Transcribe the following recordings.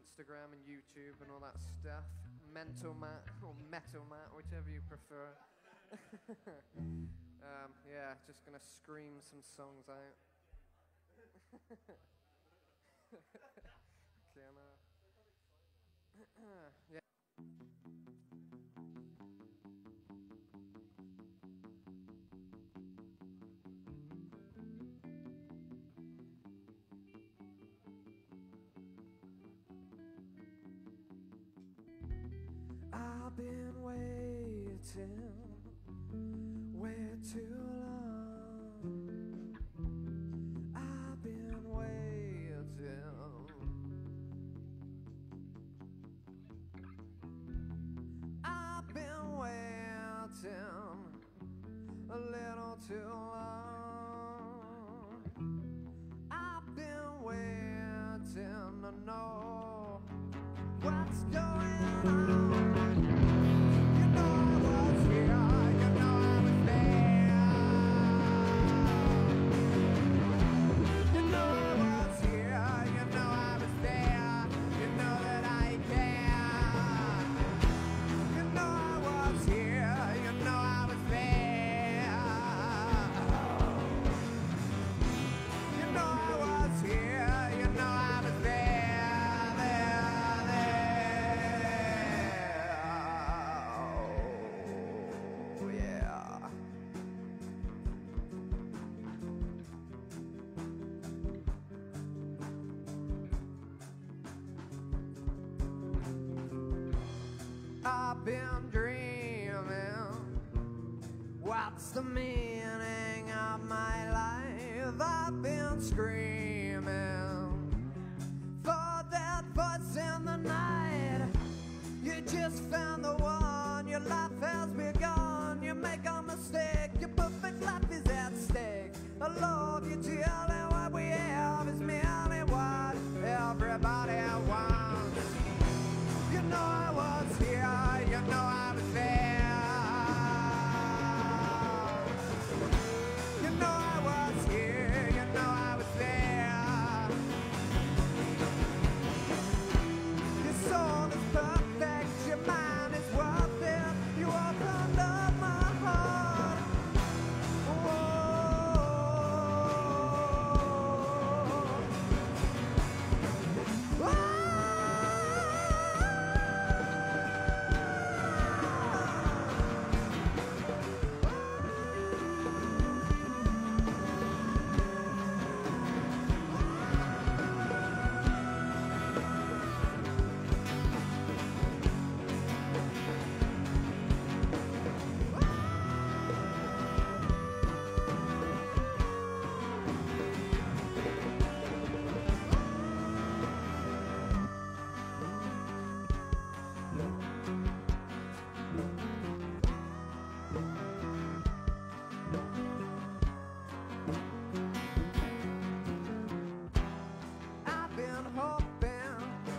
Instagram and YouTube and all that stuff. Mental Matt or Metal Matt, whichever you prefer. Yeah, just gonna scream some songs out. Okay, yeah. I've been waiting way too long. I've been waiting. I've been waiting a little too long. I've been waiting to know what's going on. I've been dreaming, what's the meaning of my life? I've been screaming for that voice in the night. You just found the one, your life has begun. You make a mistake, your perfect life is at stake. I love you dearly, what we have is merely what everybody wants. You know I was here, you know I was there. You know I was here, you know I was there. Your soul is perfect, your mind is worth it. You opened up my heart. Whoa. Whoa. I've been hoping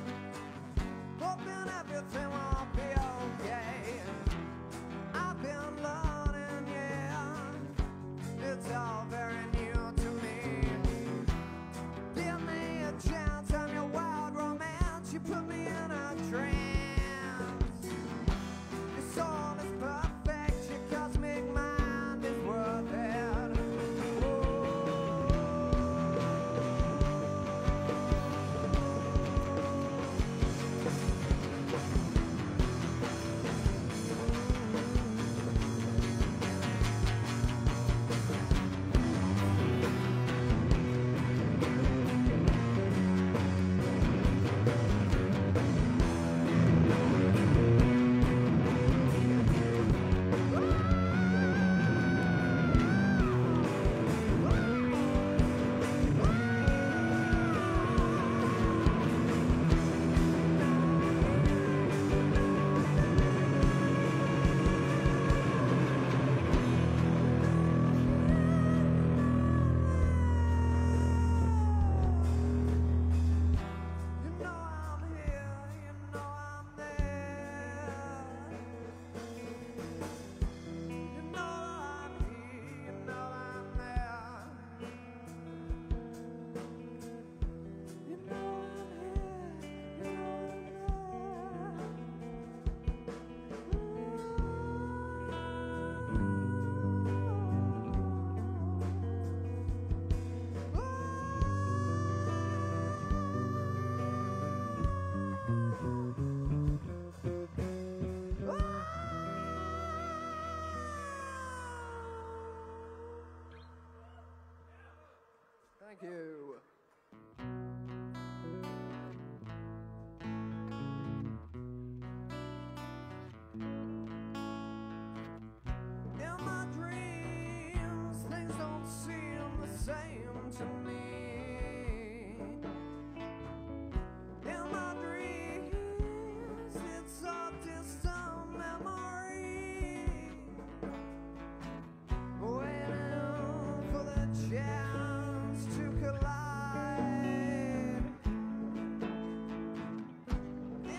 everything will be okay. I've been learning, yeah, it's all very new to me. Give me a chance, I'm your wild romance. You put me in a trance. Your soul is perfect, your cosmic mind is worth it.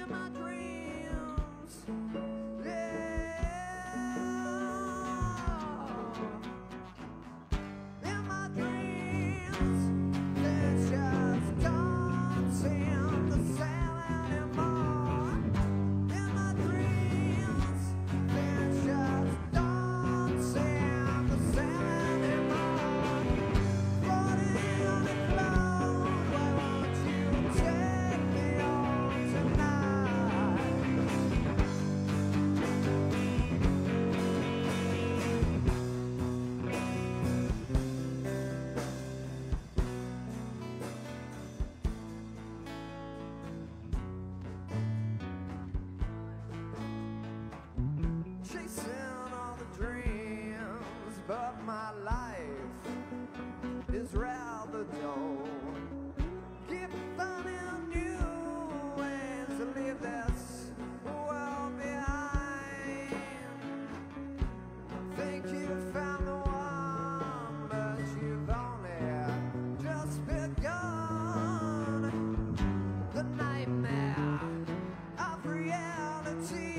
in my dreams. Yeah, in my dreams, it's just dancing the same anymore. In my dreams, it's just dancing the same anymore. Floating on a cloud, why won't you take me home tonight? Chasing all the dreams, but my life is rather dull. Keep finding new ways to leave this world behind. Think you found the one, but you've only just begun. The nightmare of reality.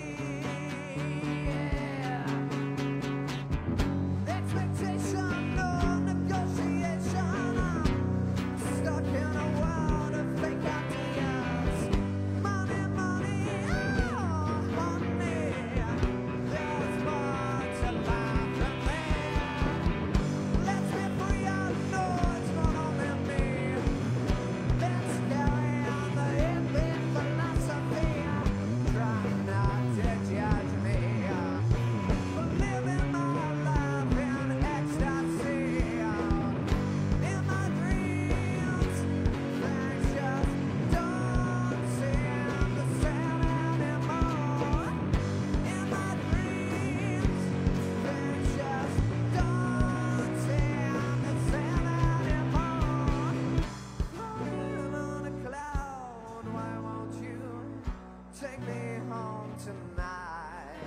Expectation, no negotiation. I'm stuck in a world of fake ideas. Money, money, oh, honey. There's more to life than that. Let's be free, I know it's not only me. Let's carry on the hippie philosophy. Try not to judge me for living my life in ecstasy. In my dreams, things just don't seem the same anymore. In my dreams, things just don't seem the same anymore. Floating on a cloud, why won't you take me home tonight?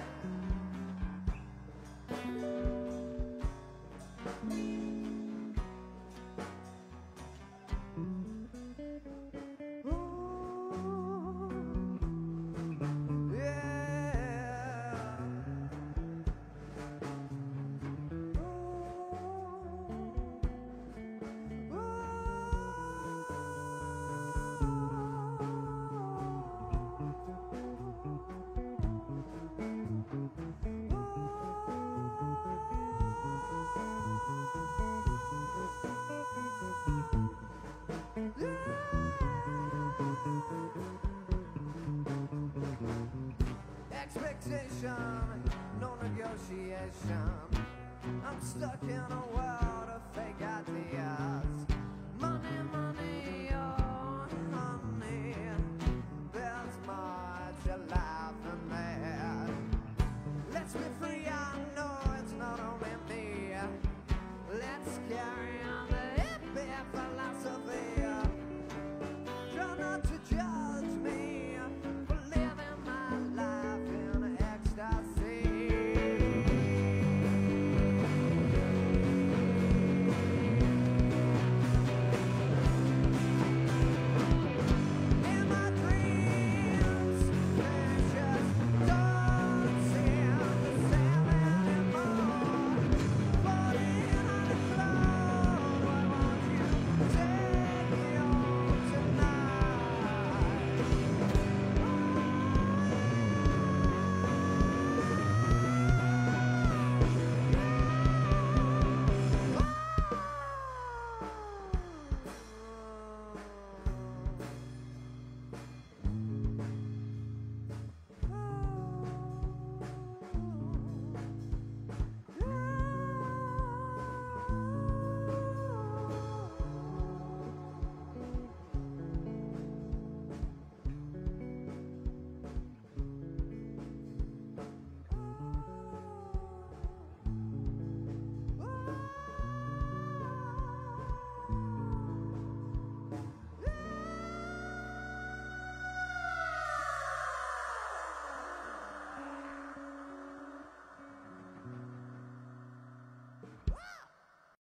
Ooh, expectation, no negotiation. I'm stuck in a world of fake ideas.